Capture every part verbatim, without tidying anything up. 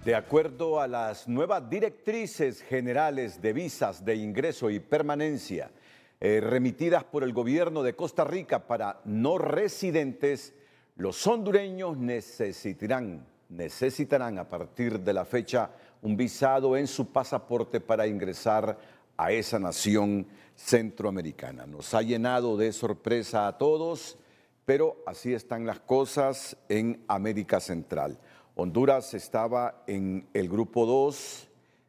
De acuerdo a las nuevas directrices generales de visas de ingreso y permanencia eh, remitidas por el gobierno de Costa Rica para no residentes, los hondureños necesitarán, necesitarán a partir de la fecha un visado en su pasaporte para ingresar a esa nación centroamericana. Nos ha llenado de sorpresa a todos, pero así están las cosas en América Central. Honduras estaba en el grupo dos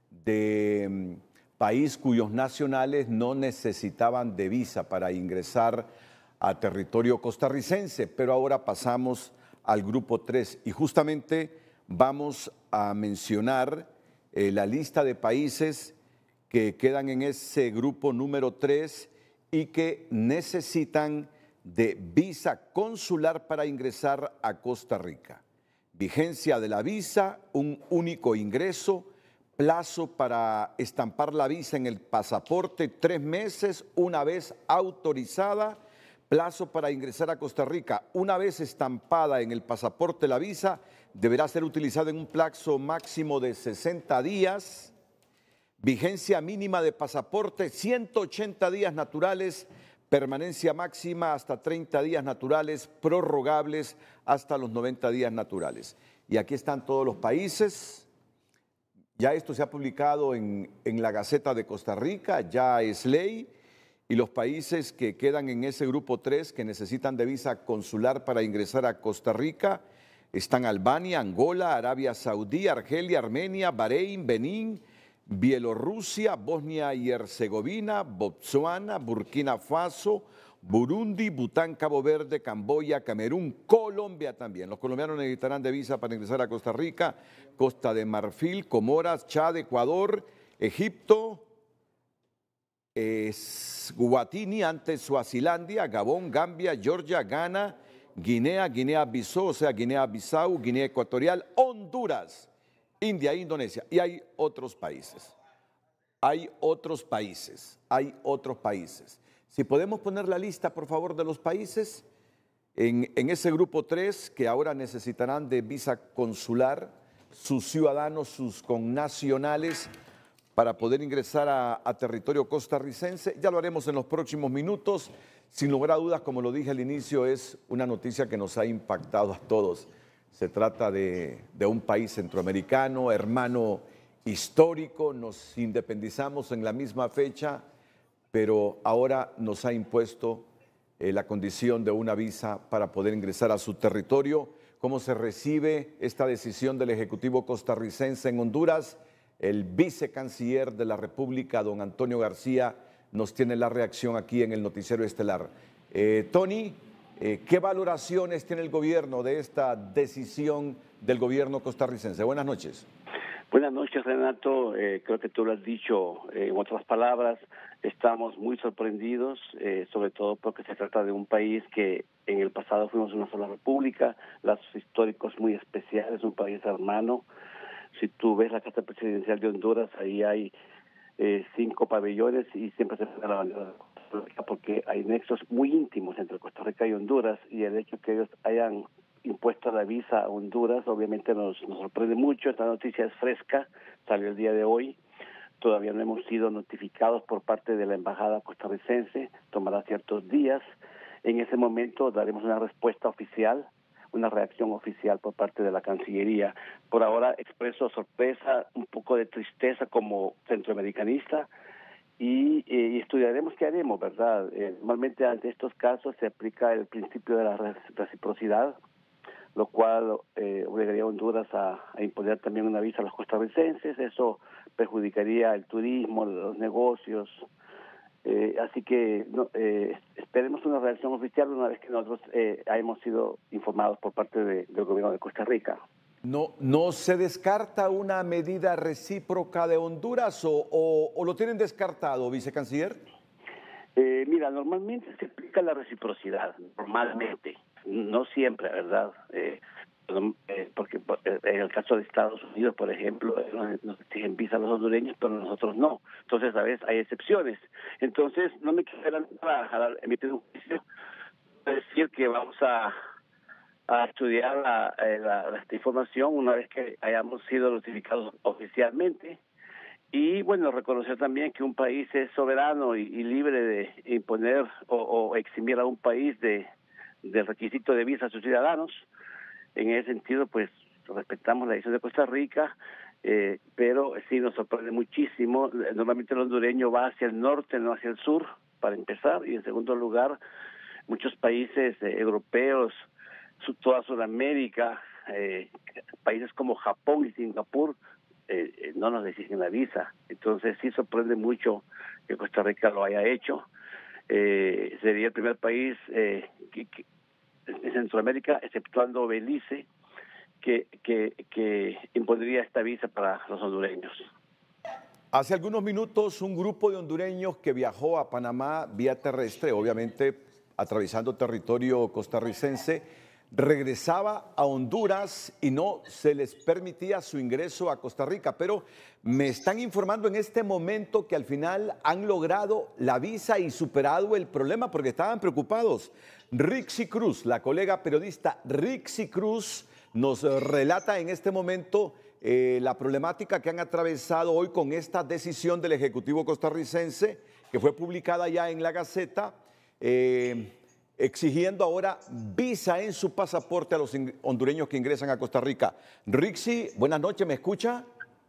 de mm, país cuyos nacionales no necesitaban de visa para ingresar a territorio costarricense, pero ahora pasamos al grupo tres y justamente vamos a mencionar eh, la lista de países que quedan en ese grupo número tres y que necesitan de visa consular para ingresar a Costa Rica. Vigencia de la visa, un único ingreso, plazo para estampar la visa en el pasaporte, tres meses, una vez autorizada, plazo para ingresar a Costa Rica, una vez estampada en el pasaporte la visa, deberá ser utilizada en un plazo máximo de sesenta días, vigencia mínima de pasaporte, ciento ochenta días naturales, permanencia máxima hasta treinta días naturales, prorrogables hasta los noventa días naturales. Y aquí están todos los países. Ya esto se ha publicado en, en la Gaceta de Costa Rica, ya es ley. Y los países que quedan en ese grupo tres que necesitan de visa consular para ingresar a Costa Rica están Albania, Angola, Arabia Saudí, Argelia, Armenia, Bahrein, Benín, Bielorrusia, Bosnia y Herzegovina, Botsuana, Burkina Faso, Burundi, Bután, Cabo Verde, Camboya, Camerún, Colombia también. Los colombianos necesitarán de visa para ingresar a Costa Rica, Costa de Marfil, Comoras, Chad, Ecuador, Egipto, Eswatini, antes Suazilandia, Gabón, Gambia, Georgia, Ghana, Guinea, Guinea-Bissau, o sea, Guinea-Bissau, Guinea Ecuatorial, Honduras, India e Indonesia, y hay otros países, hay otros países, hay otros países. Si podemos poner la lista, por favor, de los países, en, en ese grupo tres, que ahora necesitarán de visa consular, sus ciudadanos, sus connacionales, para poder ingresar a, a territorio costarricense. Ya lo haremos en los próximos minutos. Sin lugar a dudas, como lo dije al inicio, es una noticia que nos ha impactado a todos. Se trata de, de un país centroamericano, hermano histórico, nos independizamos en la misma fecha, pero ahora nos ha impuesto eh, la condición de una visa para poder ingresar a su territorio. ¿Cómo se recibe esta decisión del Ejecutivo costarricense en Honduras? El vicecanciller de la República, don Antonio García, nos tiene la reacción aquí en el Noticiero Estelar. Eh, Tony, eh, ¿qué valoraciones tiene el gobierno de esta decisión del gobierno costarricense? Buenas noches. Buenas noches, Renato. Eh, creo que tú lo has dicho eh, en otras palabras. Estamos muy sorprendidos, eh, sobre todo porque se trata de un país que en el pasado fuimos una sola república, lazos históricos muy especiales, un país hermano. Si tú ves la Carta Presidencial de Honduras, ahí hay eh, cinco pabellones y siempre se pone la bandera de Costa Rica porque hay nexos muy íntimos entre Costa Rica y Honduras, y el hecho que ellos hayan impuesto la visa a Honduras obviamente nos, nos sorprende mucho. Esta noticia es fresca, salió el día de hoy. Todavía no hemos sido notificados por parte de la embajada costarricense, tomará ciertos días. En ese momento daremos una respuesta oficial, una reacción oficial por parte de la Cancillería. Por ahora expreso sorpresa, un poco de tristeza como centroamericanista, y, eh, y estudiaremos qué haremos, ¿verdad? Eh, normalmente ante estos casos se aplica el principio de la reciprocidad, lo cual eh, obligaría a Honduras a, a imponer también una visa a los costarricenses. Eso perjudicaría el turismo, los negocios. Eh, así que no, eh, esperemos una reacción oficial una vez que nosotros eh, hayamos sido informados por parte de, del gobierno de Costa Rica. ¿No, no se descarta una medida recíproca de Honduras o, o, o lo tienen descartado, vicecanciller? Eh, mira, normalmente se aplica la reciprocidad, normalmente, no siempre, ¿verdad? Eh, eh, porque eh, en el caso de Estados Unidos, por ejemplo, eh, nos, nos exigen visa a los hondureños, pero nosotros no. Entonces, a veces hay excepciones. Entonces, no me quisiera emitir un juicio, decir que vamos a a estudiar la, eh, la, esta información una vez que hayamos sido notificados oficialmente. Y bueno, reconocer también que un país es soberano y, y libre de imponer o, o eximir a un país de del requisito de visa a sus ciudadanos. En ese sentido, pues respetamos la decisión de Costa Rica, eh, pero sí nos sorprende muchísimo. Normalmente el hondureño va hacia el norte, no hacia el sur, para empezar, y en segundo lugar, muchos países eh, europeos, su, toda Sudamérica, eh, países como Japón y Singapur, eh, eh, no nos exigen la visa. Entonces sí sorprende mucho que Costa Rica lo haya hecho. Eh, sería el primer país eh, que, que, en Centroamérica, exceptuando Belice, que, que, que impondría esta visa para los hondureños. Hace algunos minutos un grupo de hondureños que viajó a Panamá vía terrestre, obviamente atravesando territorio costarricense, regresaba a Honduras y no se les permitía su ingreso a Costa Rica, pero me están informando en este momento que al final han logrado la visa y superado el problema porque estaban preocupados. Rixi Cruz, la colega periodista Rixi Cruz, nos relata en este momento eh, la problemática que han atravesado hoy con esta decisión del Ejecutivo costarricense que fue publicada ya en la Gaceta, eh, exigiendo ahora visa en su pasaporte a los hondureños que ingresan a Costa Rica. Rixi, buenas noches, ¿me escucha?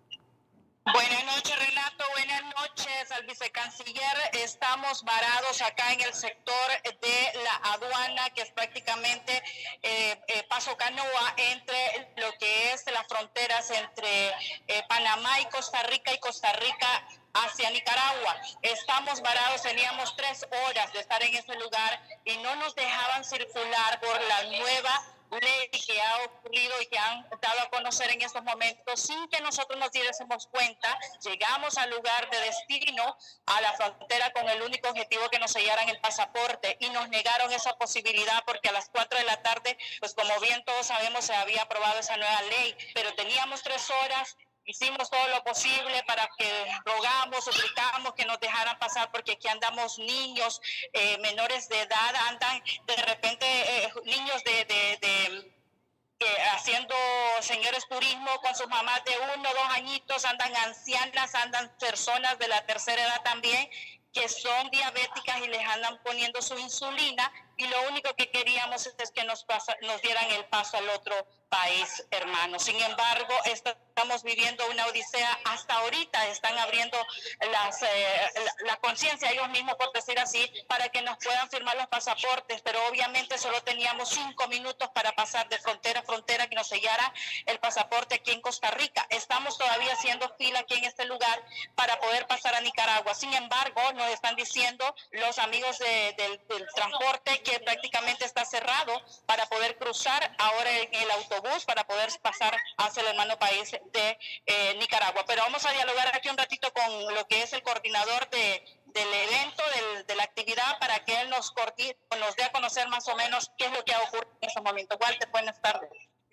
Buenas noches, Renato. Buenas noches al vicecanciller. Estamos varados acá en el sector de la aduana, que es prácticamente eh, eh, Paso Canoa, entre lo que es las fronteras entre eh, Panamá y Costa Rica y Costa Rica hacia Nicaragua. Estamos varados, teníamos tres horas de estar en ese lugar y no nos dejaban circular por la nueva ley que ha ocurrido y que han dado a conocer en estos momentos sin que nosotros nos diésemos cuenta. Llegamos al lugar de destino, a la frontera, con el único objetivo que nos sellaran el pasaporte, y nos negaron esa posibilidad porque a las cuatro de la tarde, pues como bien todos sabemos, se había aprobado esa nueva ley, pero teníamos tres horas. Hicimos todo lo posible para que rogamos, suplicamos que nos dejaran pasar, porque aquí andamos niños eh, menores de edad, andan de repente eh, niños de, de, de eh, haciendo señores turismo con sus mamás de uno, dos añitos, andan ancianas, andan personas de la tercera edad también, que son diabéticas y les andan poniendo su insulina, y lo único que queríamos es que nos, pasa, nos dieran el paso al otro país, hermano. Sin embargo, estamos viviendo una odisea. Hasta ahorita están abriendo las, eh, la, la conciencia ellos mismos, por decir así, para que nos puedan firmar los pasaportes, pero obviamente solo teníamos cinco minutos para pasar de frontera a frontera, que nos sellara el pasaporte aquí en Costa Rica. Estamos todavía haciendo fila aquí en este lugar para poder pasar a Nicaragua. Sin embargo, nos están diciendo los amigos de, del, del transporte que prácticamente está cerrado para poder cruzar ahora en el autobús para poder pasar hacia el hermano país de eh, Nicaragua. Pero vamos a dialogar aquí un ratito con lo que es el coordinador de, del evento, del, de la actividad, para que él nos, nos dé a conocer más o menos qué es lo que ha ocurrido en ese momento. Walter, buenas tardes.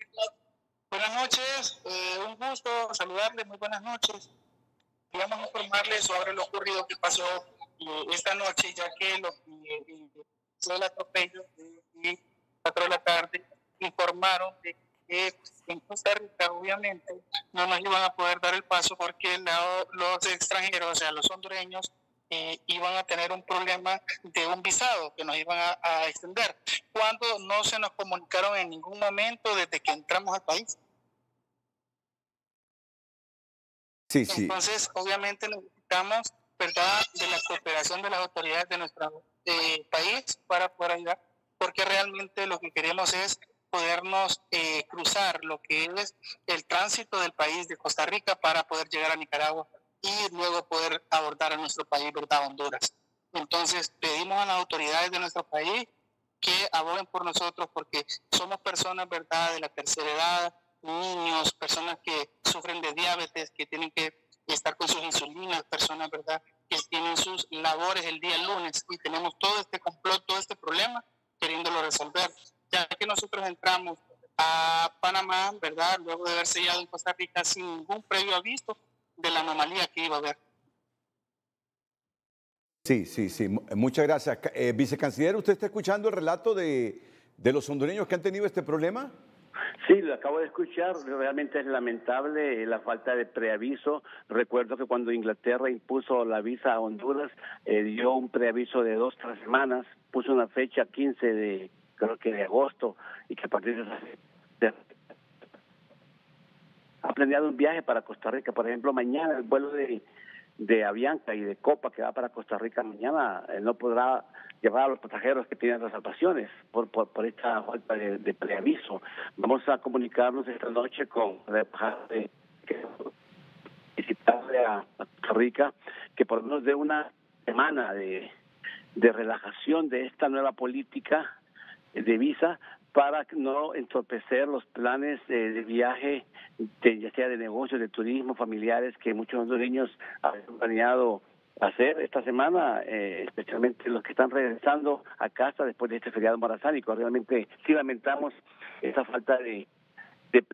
Buenas noches, eh, un gusto saludarles, muy buenas noches. Queríamos informarles sobre lo ocurrido que pasó eh, esta noche, ya que lo que eh, fue el atropello de cuatro de la tarde informaron de que en Costa Rica obviamente no nos iban a poder dar el paso porque la, los extranjeros, o sea los hondureños, eh, iban a tener un problema de un visado que nos iban a, a extender, cuando no se nos comunicaron en ningún momento desde que entramos al país. Sí, sí. Entonces, obviamente necesitamos, ¿verdad?, de la cooperación de las autoridades de nuestro eh, país para poder ayudar, porque realmente lo que queremos es podernos eh, cruzar lo que es el tránsito del país de Costa Rica para poder llegar a Nicaragua y luego poder abordar a nuestro país, ¿verdad?, Honduras. Entonces, pedimos a las autoridades de nuestro país que aboguen por nosotros, porque somos personas, ¿verdad?, de la tercera edad, niños, personas que sufren de diabetes, que tienen que estar con sus insulinas, personas, ¿verdad?, que tienen sus labores el día lunes, y tenemos todo este complot, todo este problema, queriéndolo resolver, ya que nosotros entramos a Panamá, ¿verdad?, luego de haber sellado en Costa Rica sin ningún previo aviso de la anomalía que iba a haber. Sí, sí, sí, muchas gracias. Eh, vicecanciller, usted está escuchando el relato de, de los hondureños que han tenido este problema? Sí, lo acabo de escuchar. Realmente es lamentable la falta de preaviso. Recuerdo que cuando Inglaterra impuso la visa a Honduras, eh, dio un preaviso de dos, tres semanas, puso una fecha quince de, creo que de agosto, y que a partir de esa fecha ha planeado un viaje para Costa Rica. Por ejemplo, mañana el vuelo de, de Avianca y de Copa que va para Costa Rica mañana eh, no podrá llevar a los pasajeros que tienen reservaciones por, por, por esta falta de, de preaviso. Vamos a comunicarnos esta noche con la embajada de visitarle a, a Costa Rica, que por lo menos de una semana de, de relajación de esta nueva política de visa para no entorpecer los planes de, de viaje, de, ya sea de negocios, de turismo, familiares, que muchos hondureños han planeado hacer esta semana, eh, especialmente los que están regresando a casa después de este feriado marazánico. Realmente sí lamentamos esa falta de, de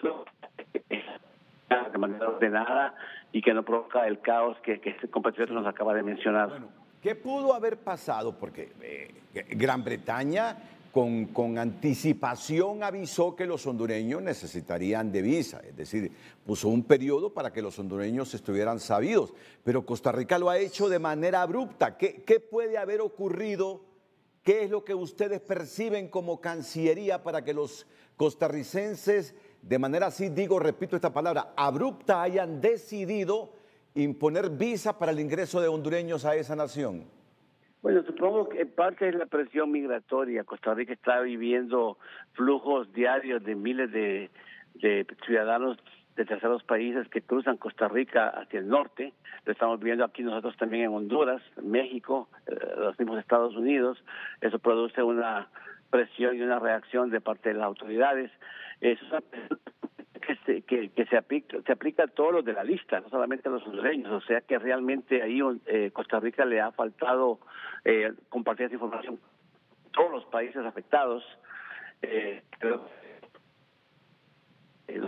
de manera ordenada y que no provoca el caos que, que este compatriota nos acaba de mencionar. Bueno, ¿qué pudo haber pasado? Porque eh, Gran Bretaña con, con anticipación avisó que los hondureños necesitarían de visa, es decir, puso un periodo para que los hondureños estuvieran sabidos, pero Costa Rica lo ha hecho de manera abrupta. ¿Qué, qué puede haber ocurrido? ¿Qué es lo que ustedes perciben como Cancillería para que los costarricenses, de manera así, digo, repito esta palabra, abrupta, hayan decidido imponer visa para el ingreso de hondureños a esa nación? Bueno, supongo que en parte es la presión migratoria. Costa Rica está viviendo flujos diarios de miles de, de ciudadanos de terceros países que cruzan Costa Rica hacia el norte. Lo estamos viendo aquí nosotros también en Honduras, México, eh, los mismos Estados Unidos. Eso produce una presión y una reacción de parte de las autoridades. Eso es una presión que se, que, que se, aplica, se aplica a todos los de la lista, no solamente a los hondureños. O sea que realmente ahí eh, Costa Rica le ha faltado eh, compartir esa información con todos los países afectados. Eh, pero, eh,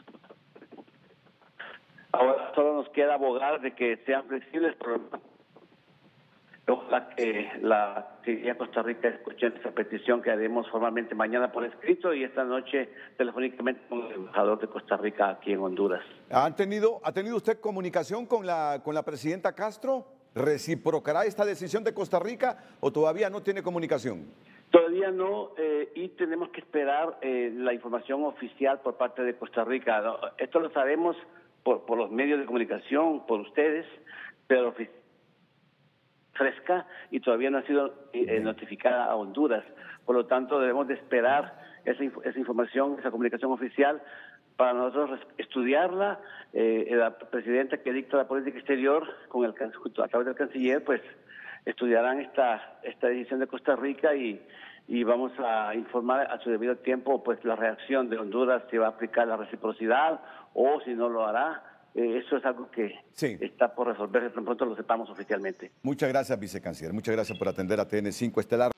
ahora solo nos queda abogar de que sean flexibles, pero ojalá que la Cancillería de Costa Rica escuche esa petición que haremos formalmente mañana por escrito y esta noche telefónicamente con el embajador de Costa Rica aquí en Honduras. ¿Han tenido, ¿Ha tenido usted comunicación con la, con la presidenta Castro? ¿Reciprocará esta decisión de Costa Rica o todavía no tiene comunicación? Todavía no, eh, y tenemos que esperar eh, la información oficial por parte de Costa Rica. ¿No? Esto lo sabemos por, por los medios de comunicación, por ustedes, pero fresca y todavía no ha sido eh, notificada a Honduras. Por lo tanto, debemos de esperar esa, esa información, esa comunicación oficial para nosotros estudiarla. Eh, la presidenta que dicta la política exterior con el junto a través del canciller, pues estudiarán esta esta decisión de Costa Rica y y vamos a informar a su debido tiempo pues la reacción de Honduras, si va a aplicar la reciprocidad o si no lo hará. Eh, eso es algo que sí está por resolverse tan pronto lo sepamos oficialmente. Muchas gracias, vicecanciller. Muchas gracias por atender a T N cinco Estelar.